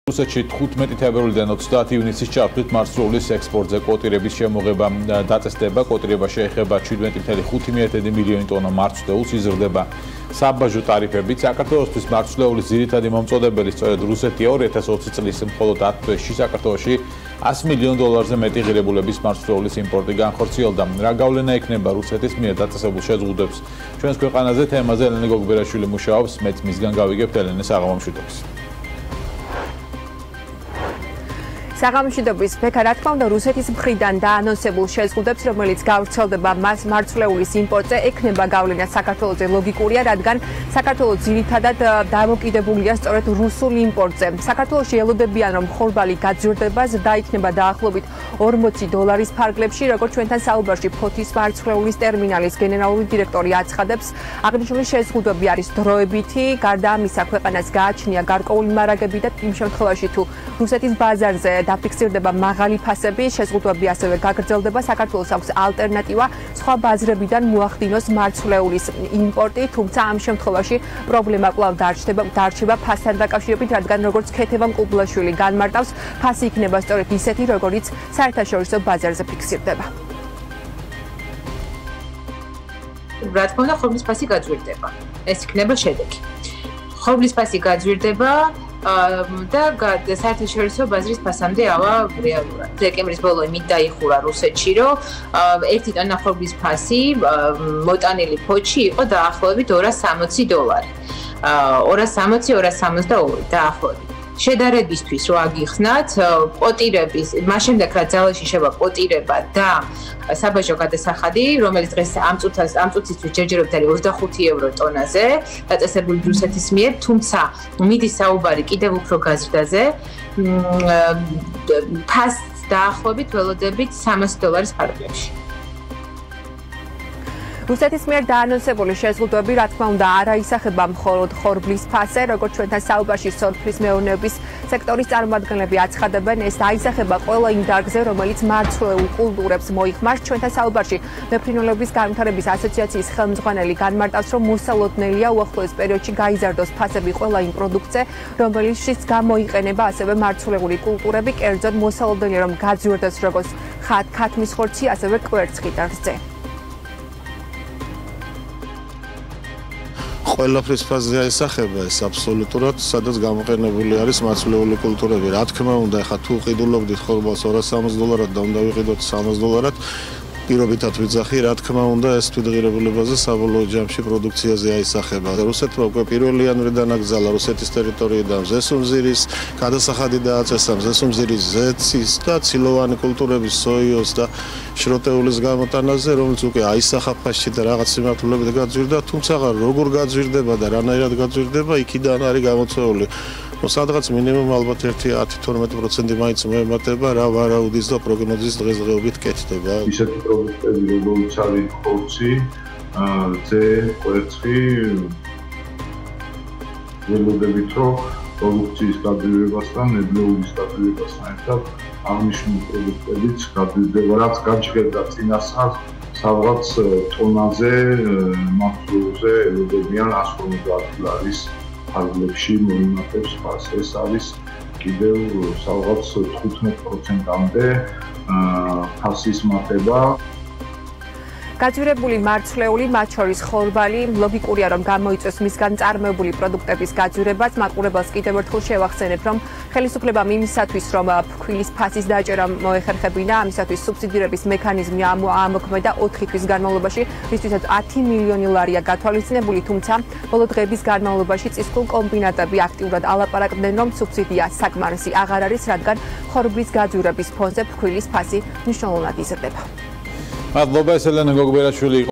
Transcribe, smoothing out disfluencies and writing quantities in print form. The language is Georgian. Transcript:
რუსეთში 15 თებერვლიდან 30 ივნისის ჩათვლით მარცვლეულის ექსპორტზე კვოტირების შემოღება დაწესდება. კვოტირება შეეხება 17,5 მილიონი ტონა მარცვლეულს, იზრდება საბაჟო ტარიფებიც. საქართველოსთვის მარცვლეულის ძირითადი მომწოდებელი სწორედ რუსეთია 2020 წლის მხოლოდ თვეში საქართველოში 100 მილიონ დოლარზე მეტი ღირებულების მარცვლეულის იმპორტი განხორციელდა. რა გავლენა ექნება რუსეთის მიერ დაწესებულ შეზღუდვებს? ჩვენს ქვეყანაზე თემაზე ელენე გოგბერაშვილი მუშაობს, მეც მისგან გავიგებთ ელენეს აღმოჩნდების. საღამოშიდობის ფექა რა თქმა უნდა რუსეთის მხრიდან დაანონსებულ შეზღუდვებს, რომელიც გავრცელდება მას მარცვლეულის იმპორტზე, ექნება გავლენა საქართველოზე ლოგიკურია, რადგან საქართველოს ძირითადად დამოკიდებულია სწორედ რუსულ იმპორტზე. საქართველოში ელოდებიან, რომ ხორბალი გაძვირდება, ზრდა იქნება დაახლოებით 40 დოლარის ფარგლებში, როგორც ჩვენთან საუბარში ფოთის მარცვლეულის ტერმინალის გენერალური დირექტორი აცხადებს, აღნიშნული შეზღუდვები არის დროებითი, გარდა ამისა ქვეყანას გააჩნია გარკვეული მარაგები და იმ შემთხვევაში თუ რუსეთის ბაზარზე დაფიქსირდება მაღალი ფასები, შეზღუდვები ასევე გაგრძელდება. საქართველოს აქვს ალტერნატივა სხვა ბაზრებიდან მოახდინოს მარცვლეულის იმპორტი, თუმცა ამ შემთხვევაში პრობლემა კვლავ დარჩება ფასთან დაკავშირებით, რადგან როგორც ქეთევან ყუბლაშვილი განმარტავს, ფასი იქნება სწორედ ისეთი, როგორიც საერთაშორისო ბაზარზე ფიქსირდება. რა თქმა უნდა, ხობლის ფასი გაძვირდება. ეს იქნება შედეგი. ხობლის ფასი გაძვირდება და საერთაშორისო ბაზრის ფასამდე ავა რეალურად. დეკემბრის ბოლო იმით დაიხურა რუსეთში, რომ 1 ტონა ხორბლის ფასი მოტანილი ფოთში იყო დაახლოებით 260 დოლარი. 260-262 დაახლოებით. შედარებისთვის რო აგიხსნათ, კვოტირების, მას შემდეგ რაც ძალაში შევა კვოტირება და საბაჟო გადასახადი, რომელიც დღეს ამ წუთისთვის ჯერჯერობით არის 25 евро ტონაზე, დაწესებული რუსეთის მიერ, თუმცა მიდის საუბარი კიდევ უფრო გაზრდაზე, ფასს დაახლოებით ველოდებით 300 დოლარის ფარგლებში. რუსეთის მიერ დაანონსებული შეზღუდვები, რა თქმა უნდა, არ აისახება მხოლოდ ხორბლის ფასზე, როგორც ჩვენთან საუბარში სოფლის მეურნეობის სექტორის წარმომადგენლები აცხადებენ, ეს აისახება ყველა იმ დარგზე, რომელიც მარცვლეულ კულტურებს მოიხმარს. ჩვენთან საუბარში მეფრინველების განვითარების ასოციაციის ხელმძღვანელი განმარტავს, რომ მოსალოდნელია უახლოეს პერიოდში გაიზარდოს ფასები ყველა იმ პროდუქტზე, რომელშიც გამოიყენება ასევე მარცვლეული კულტურები, კერძოდ მოსალოდნელია, რომ გაძვირდეს როგორც ქათმის ხორცი, ასევე კვერცხი და რძე. ყველაფრის ფასზე აისახება ეს აბსოლუტურად, სადაც გამოყენებული არის მარცვლეული კულტურები. რა თქმა უნდა, ახლა თუ ყიდულობდით ხორბალს 260 დოლარად და უნდა ვიყიდოთ 300 დოლარად, პირობითად ვიძახი, რა თქმა უნდა, ეს თვითღირებულებაზე საბოლოო ჯამში პროდუქციაზე აისახება. რუსეთმა უკვე პირველი იანვრიდან აკრძალა რუსეთის ტერიტორიიდან ზესუმზირის გადასახადი დააწესა, ზესუმზირის ზეცის და ცილოვანი კულტურების სოიოს და შროტეულის გამოტანაზე, რომელიც უკვე აისახა ფასში და რაღაც სიმართლეებით გაძვირდა, თუმცა როგორ გაძვირდება და რანაირად გაძვირდება, იქიდან არის გამოწვეული. სადღაც მინიმუმ ალბათ 10-12% მაინც მოემატება რა ვარაუდის და პროგნოზის დღესდღეობით კეთდება. ისეთი პროდუქტები, როგორც არის ხორცი, რძე, კვერცხი, ველოდებით, რომ პროდუქციის გაძვირებასთან, ნედლეულის გაძვირებასთან ერთად აღნიშნული პროდუქტებიც გაძვირდება, რაც გაჩერდა წინასწარ სადღაც ტონაზე, მარცვლეულზე ელოდებიან 150 დოლარის ფარგლებში მოიმატებს ფასს. ეს არის კიდევ სადღაც 15%-მდე ფასის მატება. გაძვირებული მარცვლეული, მათ შორის ხორბალი, ლოგიკურია, რომ გამოიწვევს მისგან წარმოებული პროდუქტების გაძვირებას. მაყურებელს კიდევ ერთხელ შევახსენებ, რომ ხელისუფლებამ იმისათვის, რომ ფქვილის ფასის დაჭერა მოეხერხებინა, ამისათვის სუბსიდირების მექანიზმი ამოქმედა 4 თვის განმავლობაში, რისთვისაც 10 მილიონი ლარია გათვალისწინებული, თუმცა ბოლო დღეების განმავლობაში წისქვილ კომბინატები აქტიურად ალაპარაკდნენ, რომ სუბსიდია საკმარისი აღარ არის, რადგან ხორბლის გაძვირების ფონზე ფქვილის ფასი მნიშვნელოვნად იზრდება. მადლობა, ელენე გოგბერაშვილი.